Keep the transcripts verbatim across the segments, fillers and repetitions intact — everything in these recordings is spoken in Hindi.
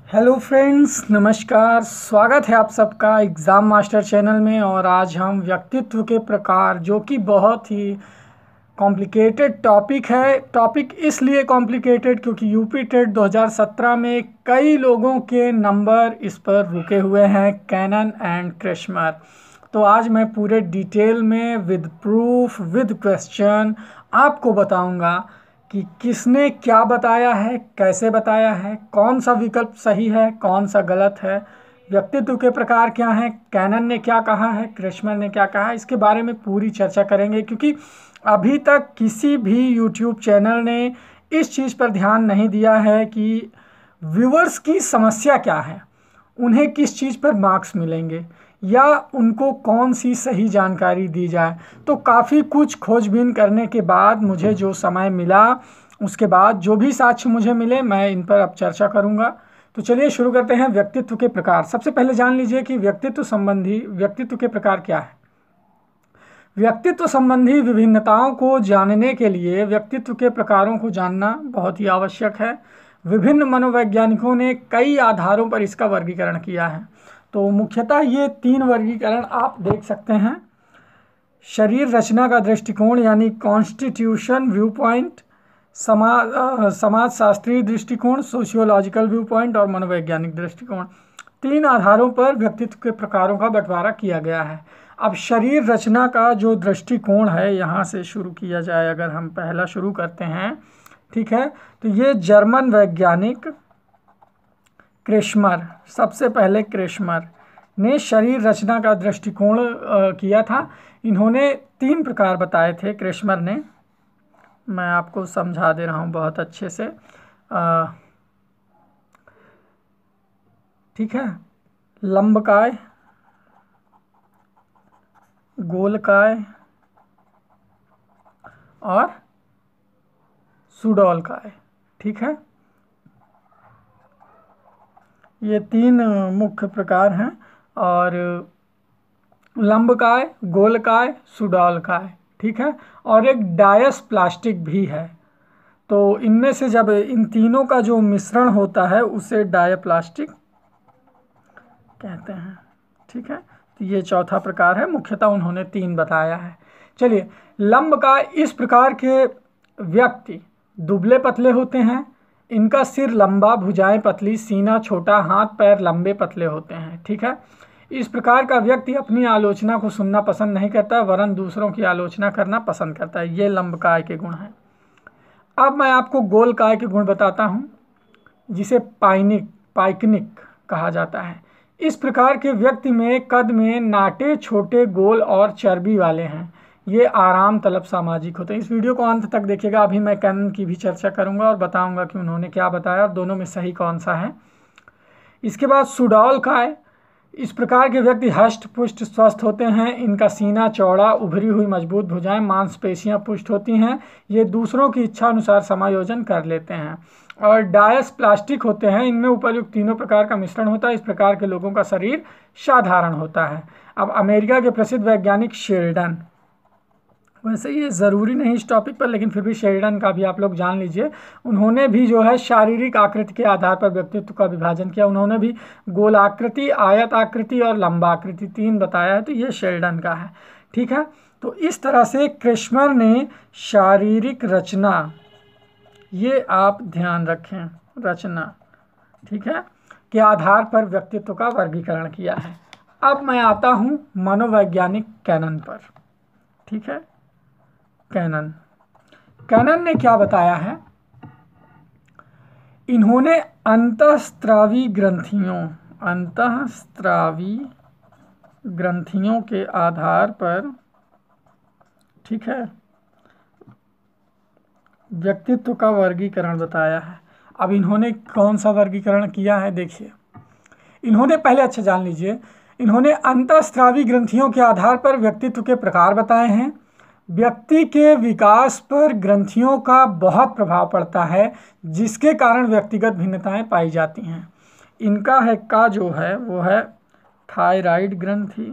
हेलो फ्रेंड्स, नमस्कार। स्वागत है आप सबका एग्ज़ाम मास्टर चैनल में। और आज हम व्यक्तित्व के प्रकार, जो कि बहुत ही कॉम्प्लिकेटेड टॉपिक है। टॉपिक इसलिए कॉम्प्लिकेटेड क्योंकि यूपी टेट दो हज़ार सत्रह में कई लोगों के नंबर इस पर रुके हुए हैं, कैनन एंड क्रेशमर। तो आज मैं पूरे डिटेल में विद प्रूफ विद क्वेश्चन आपको बताऊंगा कि किसने क्या बताया है, कैसे बताया है, कौन सा विकल्प सही है, कौन सा गलत है, व्यक्तित्व के प्रकार क्या हैं, कैनन ने क्या कहा है, क्रेशमर ने क्या कहा है। इसके बारे में पूरी चर्चा करेंगे क्योंकि अभी तक किसी भी यूट्यूब चैनल ने इस चीज़ पर ध्यान नहीं दिया है कि व्यूअर्स की समस्या क्या है, उन्हें किस चीज़ पर मार्क्स मिलेंगे या उनको कौन सी सही जानकारी दी जाए। तो काफ़ी कुछ खोजबीन करने के बाद मुझे जो समय मिला, उसके बाद जो भी साक्ष्य मुझे मिले, मैं इन पर अब चर्चा करूंगा। तो चलिए शुरू करते हैं। व्यक्तित्व के प्रकार। सबसे पहले जान लीजिए कि व्यक्तित्व संबंधी व्यक्तित्व के प्रकार क्या है। व्यक्तित्व संबंधी विभिन्नताओं को जानने के लिए व्यक्तित्व के प्रकारों को जानना बहुत ही आवश्यक है। विभिन्न मनोवैज्ञानिकों ने कई आधारों पर इसका वर्गीकरण किया है। तो मुख्यतः ये तीन वर्गीकरण आप देख सकते हैं। शरीर रचना का दृष्टिकोण यानी कॉन्स्टिट्यूशन व्यू पॉइंट, समाज समाज शास्त्रीय दृष्टिकोण सोशियोलॉजिकल व्यू पॉइंट और मनोवैज्ञानिक दृष्टिकोण। तीन आधारों पर व्यक्तित्व के प्रकारों का बंटवारा किया गया है। अब शरीर रचना का जो दृष्टिकोण है, यहाँ से शुरू किया जाए। अगर हम पहला शुरू करते हैं, ठीक है, तो ये जर्मन वैज्ञानिक क्रेशमर, सबसे पहले क्रेशमर ने शरीर रचना का दृष्टिकोण किया था। इन्होंने तीन प्रकार बताए थे क्रेशमर ने। मैं आपको समझा दे रहा हूँ बहुत अच्छे से, ठीक है। लंबकाय, गोलकाय और सुडौलकाय, ठीक है। ये तीन मुख्य प्रकार हैं। और लंबकाय, गोलकाय, सुडौलकाय, ठीक है। और एक डायस प्लास्टिक भी है। तो इनमें से जब इन तीनों का जो मिश्रण होता है उसे डायप्लास्टिक कहते हैं, ठीक है। तो ये चौथा प्रकार है। मुख्यतः उन्होंने तीन बताया है। चलिए, लंबकाय, इस प्रकार के व्यक्ति दुबले पतले होते हैं। इनका सिर लंबा, भुजाएं पतली, सीना छोटा, हाथ पैर लंबे पतले होते हैं, ठीक है। इस प्रकार का व्यक्ति अपनी आलोचना को सुनना पसंद नहीं करता, वरन दूसरों की आलोचना करना पसंद करता है। ये लंबकाय के गुण हैं। अब मैं आपको गोलकाय के गुण बताता हूँ, जिसे पाइनिक पाइकनिक कहा जाता है। इस प्रकार के व्यक्ति में कद में नाटे, छोटे, गोल और चर्बी वाले हैं। ये आराम तलब सामाजिक होते हैं। इस वीडियो को अंत तक देखिएगा। अभी मैं कैनन की भी चर्चा करूंगा और बताऊंगा कि उन्होंने क्या बताया और दोनों में सही कौन सा है। इसके बाद सुडौलकाय, इस प्रकार के व्यक्ति हष्ट पुष्ट स्वस्थ होते हैं। इनका सीना चौड़ा, उभरी हुई मजबूत भुजाएं, मांसपेशियां पुष्ट होती हैं। ये दूसरों की इच्छा अनुसार समायोजन कर लेते हैं। और डायस प्लास्टिक होते हैं। इनमें उपर्युक्त तीनों प्रकार का मिश्रण होता है। इस प्रकार के लोगों का शरीर साधारण होता है। अब अमेरिका के प्रसिद्ध वैज्ञानिक शेल्डन, वैसे ये ज़रूरी नहीं इस टॉपिक पर, लेकिन फिर भी शेल्डन का भी आप लोग जान लीजिए। उन्होंने भी जो है शारीरिक आकृति के आधार पर व्यक्तित्व का विभाजन किया। उन्होंने भी गोलाकृति, आयत आकृति और लंबा आकृति तीन बताया है। तो ये शेल्डन का है, ठीक है। तो इस तरह से क्रेशमर ने शारीरिक रचना, ये आप ध्यान रखें, रचना, ठीक है, के आधार पर व्यक्तित्व का वर्गीकरण किया है। अब मैं आता हूँ मनोवैज्ञानिक कैनन पर, ठीक है। कैनन कैनन ने क्या बताया है। इन्होंने अंतःस्रावी ग्रंथियों अंतःस्रावी ग्रंथियों के आधार पर, ठीक है, व्यक्तित्व का वर्गीकरण बताया है। अब इन्होंने कौन सा वर्गीकरण किया है, देखिए। इन्होंने पहले, अच्छा जान लीजिए, इन्होंने अंतःस्रावी ग्रंथियों के आधार पर व्यक्तित्व के प्रकार बताए हैं। व्यक्ति के विकास पर ग्रंथियों का बहुत प्रभाव पड़ता है, जिसके कारण व्यक्तिगत भिन्नताएं पाई जाती हैं। इनका है का जो है वो है थायराइड ग्रंथि,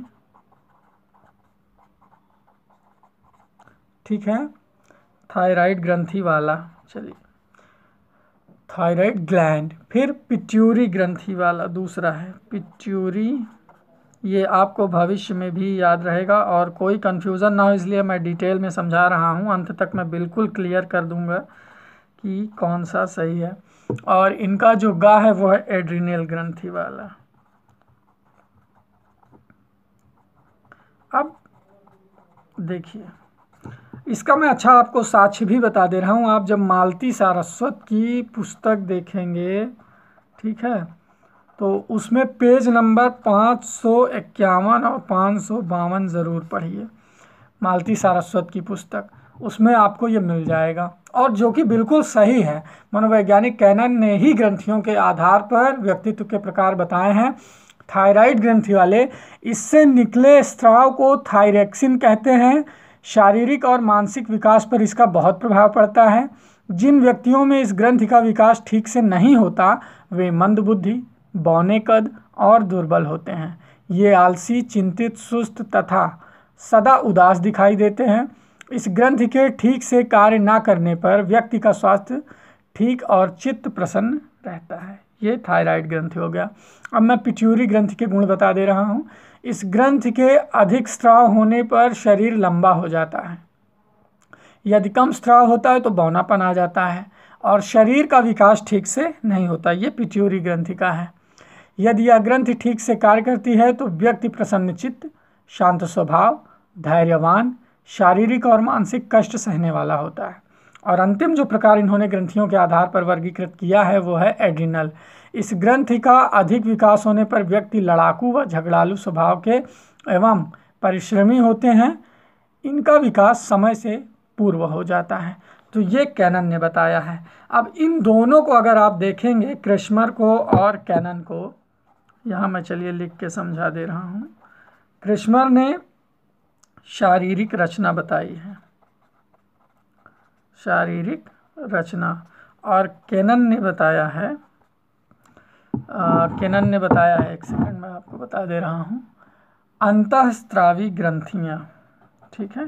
ठीक है, थायराइड ग्रंथि वाला। चलिए, थायराइड ग्लैंड। फिर पिट्यूरी ग्रंथि वाला दूसरा है पिट्यूरी, ये आपको भविष्य में भी याद रहेगा और कोई कन्फ्यूज़न ना हो इसलिए मैं डिटेल में समझा रहा हूँ, अंत तक मैं बिल्कुल क्लियर कर दूंगा कि कौन सा सही है। और इनका जो गा है वो है एड्रिनल ग्रंथि वाला। अब देखिए इसका मैं अच्छा आपको साक्ष्य भी बता दे रहा हूँ। आप जब मालती सारस्वत की पुस्तक देखेंगे, ठीक है, तो उसमें पेज नंबर पाँच सौ इक्यावन और पाँच सौ बावन ज़रूर पढ़िए, मालती सारस्वत की पुस्तक, उसमें आपको ये मिल जाएगा। और जो कि बिल्कुल सही है, मनोवैज्ञानिक कैनन ने ही ग्रंथियों के आधार पर व्यक्तित्व के प्रकार बताए हैं। थायराइड ग्रंथि वाले, इससे निकले स्राव को थायरेक्सिन कहते हैं। शारीरिक और मानसिक विकास पर इसका बहुत प्रभाव पड़ता है। जिन व्यक्तियों में इस ग्रंथि का विकास ठीक से नहीं होता वे मंदबुद्धि, बौने कद और दुर्बल होते हैं। ये आलसी, चिंतित, सुस्त तथा सदा उदास दिखाई देते हैं। इस ग्रंथि के ठीक से कार्य ना करने पर व्यक्ति का स्वास्थ्य ठीक और चित्त प्रसन्न रहता है। ये थायराइड ग्रंथि हो गया। अब मैं पिट्यूरी ग्रंथि के गुण बता दे रहा हूँ। इस ग्रंथि के अधिक स्राव होने पर शरीर लंबा हो जाता है। यदि कम स्राव होता है तो बौनापन आ जाता है और शरीर का विकास ठीक से नहीं होता। ये पिट्यूरी ग्रंथि का है। यदि यह ग्रंथि ठीक से कार्य करती है तो व्यक्ति प्रसन्नचित्त, शांत स्वभाव, धैर्यवान, शारीरिक और मानसिक कष्ट सहने वाला होता है। और अंतिम जो प्रकार इन्होंने ग्रंथियों के आधार पर वर्गीकृत किया है वो है एड्रिनल। इस ग्रंथि का अधिक विकास होने पर व्यक्ति लड़ाकू व झगड़ालू स्वभाव के एवं परिश्रमी होते हैं। इनका विकास समय से पूर्व हो जाता है। तो ये कैनन ने बताया है। अब इन दोनों को अगर आप देखेंगे, क्रेशमर को और कैनन को, यहाँ मैं चलिए लिख के समझा दे रहा हूँ। क्रेशमर ने शारीरिक रचना बताई है, शारीरिक रचना, और कैनन ने बताया है कैनन ने बताया है एक सेकंड मैं आपको बता दे रहा हूँ, अंतःस्रावी ग्रंथियाँ। ठीक है,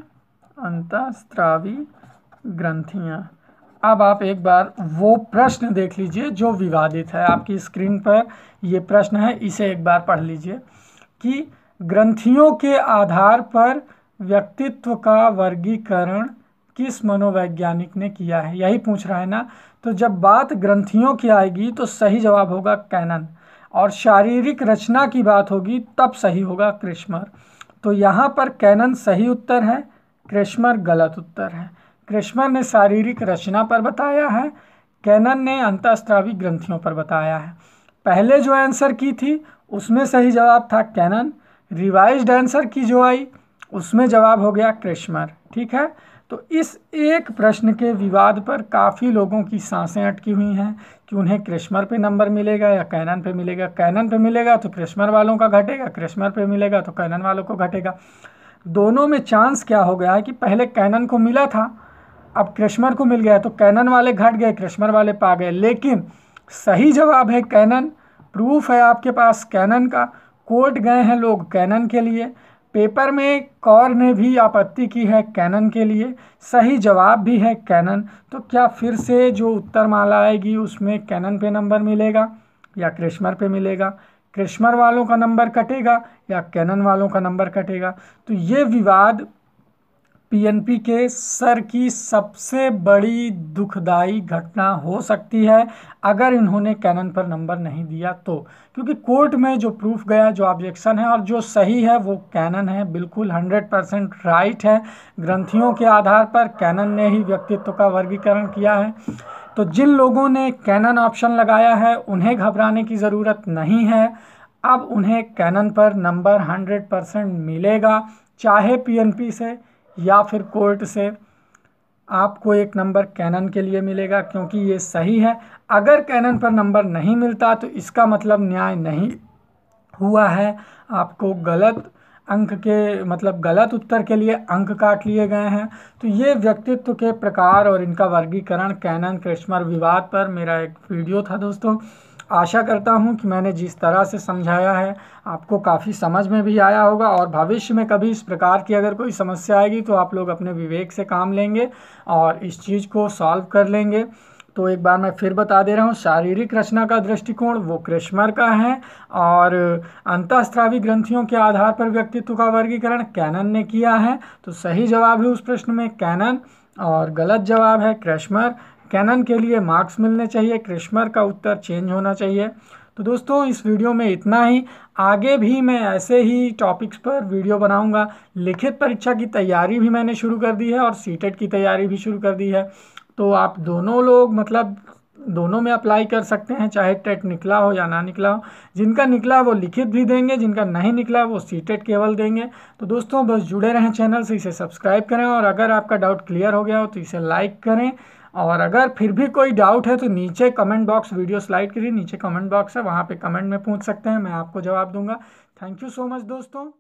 अंतःस्रावी ग्रंथियाँ। अब आप एक बार वो प्रश्न देख लीजिए जो विवादित है। आपकी स्क्रीन पर ये प्रश्न है, इसे एक बार पढ़ लीजिए कि ग्रंथियों के आधार पर व्यक्तित्व का वर्गीकरण किस मनोवैज्ञानिक ने किया है, यही पूछ रहा है ना। तो जब बात ग्रंथियों की आएगी तो सही जवाब होगा कैनन, और शारीरिक रचना की बात होगी तब सही होगा क्रेशमर। तो यहाँ पर कैनन सही उत्तर है, क्रेशमर गलत उत्तर है। क्रेशमर ने शारीरिक रचना पर बताया है, कैनन ने अंतःस्रावी ग्रंथियों पर बताया है। पहले जो आंसर की थी उसमें सही जवाब था कैनन, रिवाइज्ड आंसर की जो आई उसमें जवाब हो गया क्रेशमर। ठीक है, तो इस एक प्रश्न के विवाद पर काफ़ी लोगों की सांसें अटकी हुई हैं कि उन्हें क्रेशमर पे नंबर मिलेगा या कैनन पे मिलेगा। कैनन पे मिलेगा तो क्रेशमर वालों का घटेगा, क्रेशमर पे मिलेगा तो कैनन वालों को घटेगा। दोनों में चांस क्या हो गया है कि पहले कैनन को मिला था, अब क्रेशमर को मिल गया, तो कैनन वाले घट गए, क्रेशमर वाले पा गए। लेकिन सही जवाब है कैनन, प्रूफ है आपके पास कैनन का, कोर्ट गए हैं लोग कैनन के लिए, पेपर में कौर ने भी आपत्ति की है कैनन के लिए, सही जवाब भी है कैनन। तो क्या फिर से जो उत्तर माला आएगी उसमें कैनन पे नंबर मिलेगा या क्रेशमर पे मिलेगा? क्रेशमर वालों का नंबर कटेगा या कैनन वालों का नंबर कटेगा? तो ये विवाद पीएनपी के सर की सबसे बड़ी दुखदाई घटना हो सकती है अगर इन्होंने कैनन पर नंबर नहीं दिया तो, क्योंकि कोर्ट में जो प्रूफ गया, जो ऑब्जेक्शन है और जो सही है वो कैनन है, बिल्कुल हंड्रेड परसेंट राइट है। ग्रंथियों के आधार पर कैनन ने ही व्यक्तित्व का वर्गीकरण किया है। तो जिन लोगों ने कैनन ऑप्शन लगाया है उन्हें घबराने की ज़रूरत नहीं है। अब उन्हें कैनन पर नंबर हंड्रेड परसेंट मिलेगा, चाहे पीएनपी से या फिर कोर्ट से। आपको एक नंबर कैनन के लिए मिलेगा क्योंकि ये सही है। अगर कैनन पर नंबर नहीं मिलता तो इसका मतलब न्याय नहीं हुआ है, आपको गलत अंक के मतलब गलत उत्तर के लिए अंक काट लिए गए हैं। तो ये व्यक्तित्व के प्रकार और इनका वर्गीकरण कैनन क्रेशमर विवाद पर मेरा एक वीडियो था दोस्तों। आशा करता हूँ कि मैंने जिस तरह से समझाया है आपको काफ़ी समझ में भी आया होगा, और भविष्य में कभी इस प्रकार की अगर कोई समस्या आएगी तो आप लोग अपने विवेक से काम लेंगे और इस चीज़ को सॉल्व कर लेंगे। तो एक बार मैं फिर बता दे रहा हूँ, शारीरिक रचना का दृष्टिकोण वो क्रेशमर का है, और अंतःस्रावी ग्रंथियों के आधार पर व्यक्तित्व का वर्गीकरण कैनन ने किया है। तो सही जवाब है उस प्रश्न में कैनन, और गलत जवाब है क्रेशमर। कैनन के लिए मार्क्स मिलने चाहिए, क्रेशमर का उत्तर चेंज होना चाहिए। तो दोस्तों इस वीडियो में इतना ही। आगे भी मैं ऐसे ही टॉपिक्स पर वीडियो बनाऊंगा। लिखित परीक्षा की तैयारी भी मैंने शुरू कर दी है और सीटेट की तैयारी भी शुरू कर दी है। तो आप दोनों लोग मतलब दोनों में अप्लाई कर सकते हैं, चाहे टेट निकला हो या ना निकला हो। जिनका निकला है वो लिखित भी देंगे, जिनका नहीं निकला है वो सीटेट केवल देंगे। तो दोस्तों बस जुड़े रहें चैनल से, इसे सब्सक्राइब करें, और अगर आपका डाउट क्लियर हो गया हो तो इसे लाइक करें। और अगर फिर भी कोई डाउट है तो नीचे कमेंट बॉक्स, वीडियो स्लाइड करिए, नीचे कमेंट बॉक्स है, वहाँ पे कमेंट में पूछ सकते हैं, मैं आपको जवाब दूंगा। थैंक यू सो मच दोस्तों।